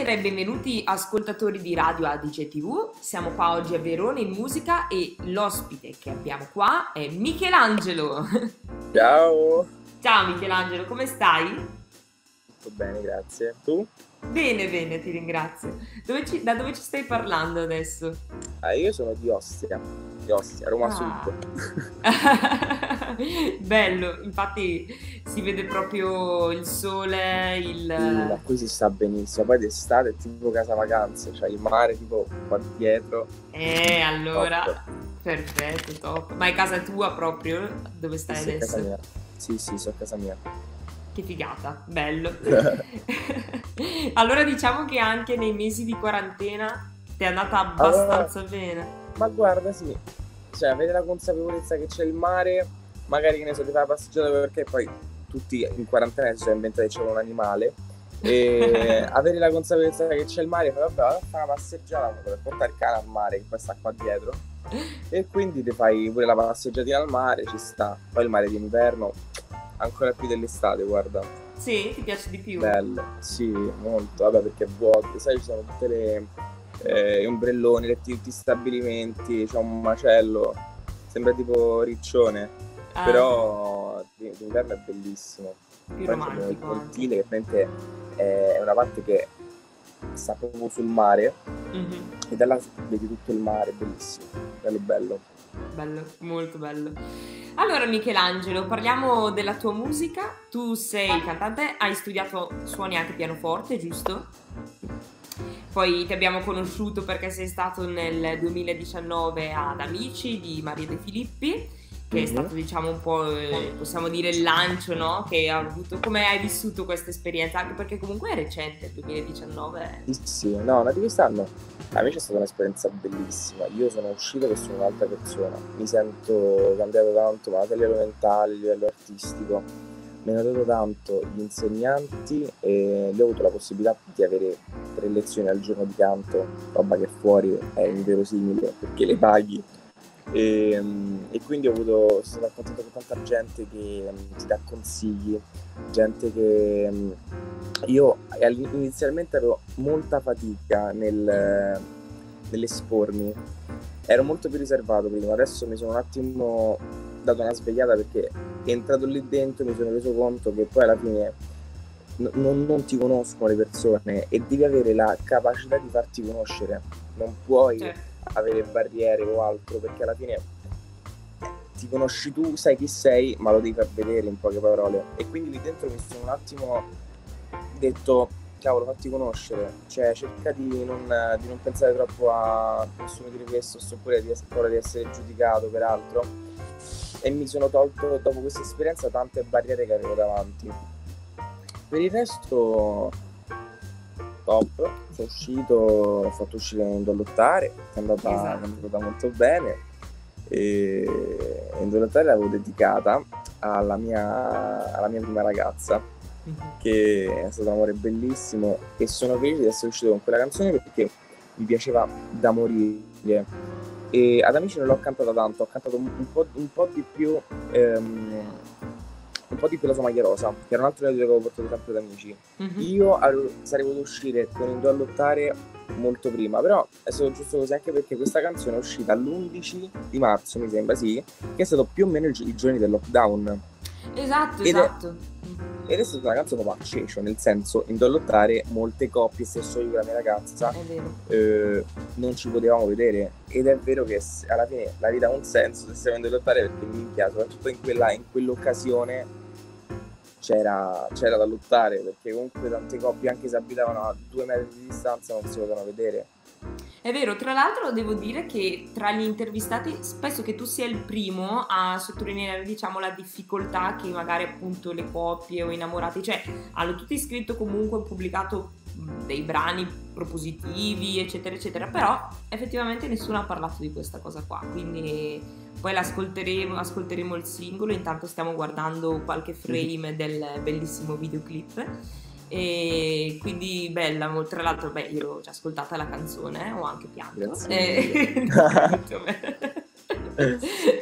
Buonasera e benvenuti ascoltatori di Radio Adige TV. Siamo qua oggi a Verona in musica e l'ospite che abbiamo qua è Michelangelo. Ciao, Ciao Michelangelo, come stai? tutto bene, grazie. Tu? Bene, bene, ti ringrazio. Da dove ci stai parlando adesso? Io sono di Ostia, Roma Ah. Sud. Bello, infatti si vede proprio il sole, Sì, ma qui si sta benissimo, poi d'estate è tipo casa vacanze, c'è il mare tipo qua dietro. allora, Top. perfetto, top. Ma è casa tua proprio, dove Sì, stai sì, è casa adesso? mia. Sì, sono a casa mia. Che figata, bello. Allora diciamo che anche nei mesi di quarantena ti è andata Allora, abbastanza bene. ma guarda, sì, cioè avere la consapevolezza che c'è il mare, magari che ne so, ti fai la passeggiata perché poi tutti in quarantena si sono inventati che c'è un animale. E avere la consapevolezza che c'è il mare, fai, vabbè, vado a fare una passeggiata per portare il cane al mare che poi sta qua dietro e quindi ti fai pure la passeggiatina al mare, ci sta. Poi il mare d'inverno ancora più dell'estate, guarda, Sì, ti piace di più? bello, sì, molto, vabbè, perché è vuoto, sai, ci sono tutte le ombrelloni, tutti gli stabilimenti, c'è un macello, sembra tipo Riccione, però d'inverno è bellissimo. Più Poi c'è il romantico anche. pontile che praticamente è una parte che sta proprio sul mare Mhm. e da là vedi tutto il mare, bellissimo, bello bello. Bello, molto bello. Allora Michelangelo, parliamo della tua musica. Tu sei cantante, hai studiato suoni anche pianoforte, giusto? Poi ti abbiamo conosciuto perché sei stato nel 2019 ad Amici di Maria De Filippi, che è Mhm. stato diciamo un po', possiamo dire, il lancio, no? Che ha avuto. Come hai vissuto questa esperienza? Anche perché comunque è recente, il 2019. Sì, sì, no, ma di quest'anno a me c'è stata un'esperienza bellissima. Io sono uscito che sono un'altra persona, mi sento cambiato tanto, ma anche a livello mentale, a livello artistico. Mi hanno dato tanto gli insegnanti e io ho avuto la possibilità di avere 3 lezioni al giorno di canto, roba che fuori è inverosimile perché le paghi. E quindi sono stato a contatto con tanta gente che ti dà consigli, gente che io inizialmente avevo molta fatica nell'espormi, ero molto più riservato prima, adesso mi sono un attimo dato una svegliata perché entrato lì dentro mi sono reso conto che poi alla fine non ti conoscono le persone e devi avere la capacità di farti conoscere, non puoi Certo. avere barriere o altro perché alla fine ti conosci tu, sai chi sei, ma lo devi far vedere in poche parole. E quindi lì dentro mi sono un attimo detto, cavolo, fatti conoscere, cioè cerca di non pensare troppo a nessuno di questo, oppure di paura di essere giudicato per altro. E mi sono tolto dopo questa esperienza tante barriere che avevo davanti. Per il resto top, sono uscito, ho fatto uscire Non Do Lottare, che è Esatto. andata molto bene. E Non Do Lottare l'avevo dedicata alla mia prima ragazza, Mhm. che è stato un amore bellissimo e sono felice di essere uscito con quella canzone perché mi piaceva da morire. E ad Amici non l'ho cantata tanto, ho cantato un po' di più la sua maglia rosa, che era un altro video che avevo portato sempre ad Amici. Mhm. Io sarei potuto uscire con Indò a lottare molto prima, però è stato giusto così anche perché questa canzone è uscita l'11 di marzo, mi sembra, sì, che è stato più o meno i giorni del lockdown. Esatto, Ed è, esatto. Mhm. ed è stata una canzone proprio a cecio, nel senso, Indò a lottare, molte coppie, stesso io con la mia ragazza, È vero. non ci potevamo vedere. Ed è vero che alla fine la vita ha un senso se stiamo andando a lottare perché minchia, soprattutto in quell'occasione c'era da lottare perché comunque tante coppie anche se abitavano a 2 metri di distanza non si potevano vedere. È vero, tra l'altro devo dire che tra gli intervistati spesso che tu sia il primo a sottolineare, diciamo, la difficoltà che magari appunto le coppie o innamorati, cioè hanno tutti scritto comunque, pubblicato dei brani propositivi, eccetera, eccetera, però effettivamente nessuno ha parlato di questa cosa qua, quindi poi ascolteremo il singolo, intanto stiamo guardando qualche frame del bellissimo videoclip. E quindi bella, tra l'altro, beh, io l'ho già ascoltata la canzone, ho anche pianto. Grazie mille. Molto bene.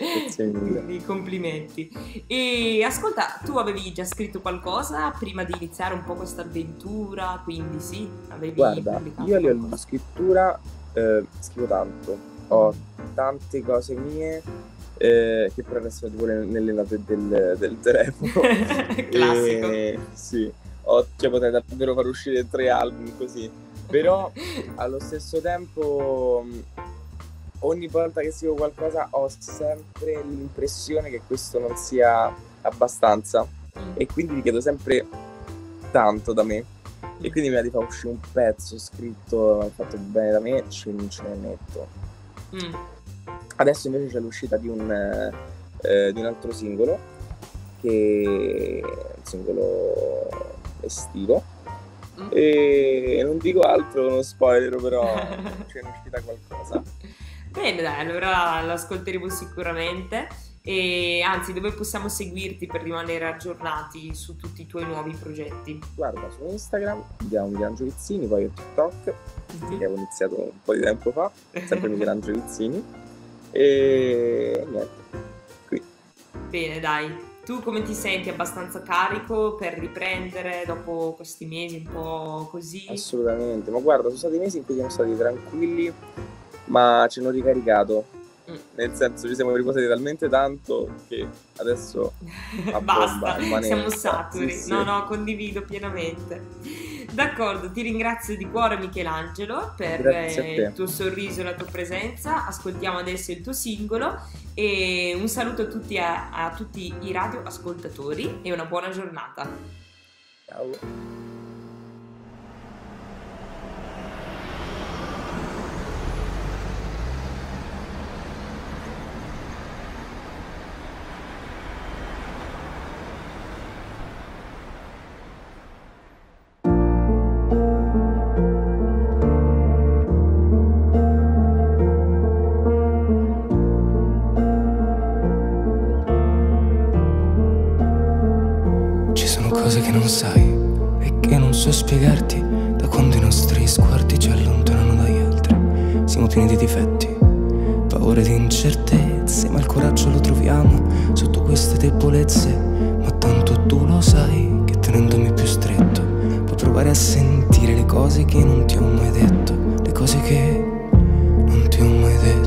Grazie mille. Quindi complimenti. E ascolta, tu avevi già scritto qualcosa prima di iniziare un po' questa avventura? Quindi sì, avevi Guarda, pubblicato io a livello di qualcosa? scrittura scrivo tanto, ho tante cose mie che però restano tipo nelle note del telefono. Classico. E sì, cioè, potrei davvero far uscire 3 album così, però allo stesso tempo ogni volta che scrivo qualcosa ho sempre l'impressione che questo non sia abbastanza e quindi richiedo sempre tanto da me. E quindi mi fa uscire un pezzo scritto fatto bene da me, ce ne metto. Mm. Adesso invece c'è l'uscita di un altro singolo, che è un singolo estivo. E non dico altro, non spoiler, però c'è un'uscita qualcosa. Bene, dai, allora lo ascolteremo sicuramente. E anzi, dove possiamo seguirti per rimanere aggiornati su tutti i tuoi nuovi progetti? Guarda, su Instagram abbiamo Michelangelo Vizzini, poi ho TikTok, che avevo iniziato un po' di tempo fa, sempre Michelangelo Vizzini, e niente, qui. Bene, dai. Tu come ti senti? Abbastanza carico per riprendere dopo questi mesi un po' così? Assolutamente, ma guarda, sono stati mesi in cui siamo stati tranquilli, ma ci hanno ricaricato. Nel senso, ci siamo riposati talmente tanto che adesso a basta, bomba, siamo saturi. Sì. No, condivido pienamente. D'accordo, ti ringrazio di cuore Michelangelo per il tuo sorriso e la tua presenza. Ascoltiamo adesso il tuo singolo e un saluto a tutti i radioascoltatori e una buona giornata. Ciao. Cose che non sai e che non so spiegarti, da quando i nostri sguardi ci allontanano dagli altri. Siamo pieni di difetti, paure di incertezze, ma il coraggio lo troviamo sotto queste debolezze. Ma tanto tu lo sai che tenendomi più stretto puoi provare a sentire le cose che non ti ho mai detto, le cose che non ti ho mai detto.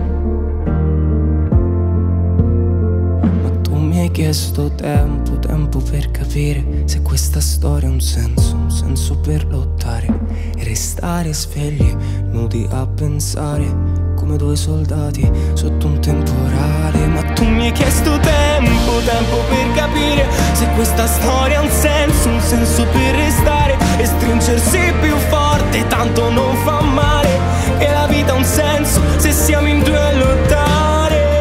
Mi hai chiesto tempo per capire se questa storia ha un senso per lottare e restare svegli, nudi a pensare come 2 soldati sotto un temporale. Ma tu mi hai chiesto tempo per capire se questa storia ha un senso per restare e stringersi più forte, tanto non fa male, che la vita ha un senso se siamo in 2 a lottare.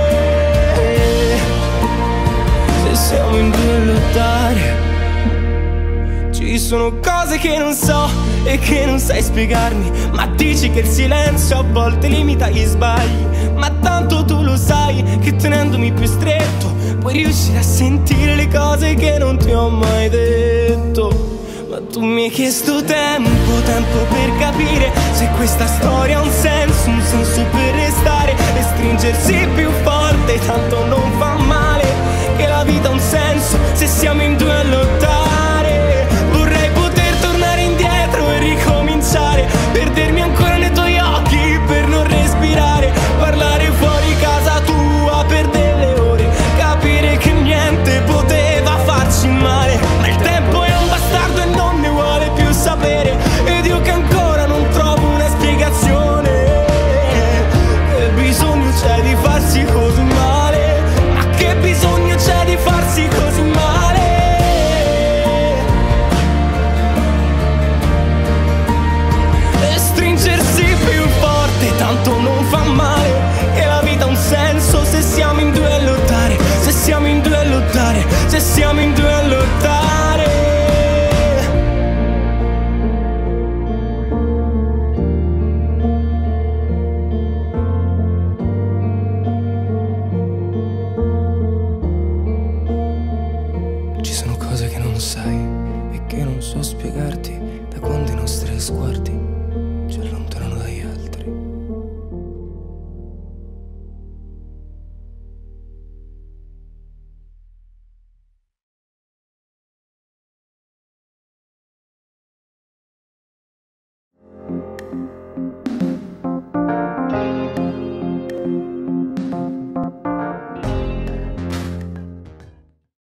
Siamo in 2 a lottare. Ci sono cose che non so e che non sai spiegarmi, ma dici che il silenzio a volte limita gli sbagli. Ma tanto tu lo sai che tenendomi più stretto puoi riuscire a sentire le cose che non ti ho mai detto. Ma tu mi hai chiesto tempo per capire se questa storia